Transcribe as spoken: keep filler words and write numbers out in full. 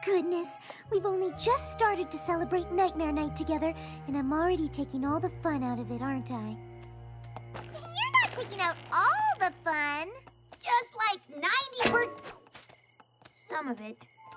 goodness. We've only just started to celebrate Nightmare Night together, and I'm already taking all the fun out of it, aren't I? You're not taking out all the fun. Just like ninety percent. Some of it.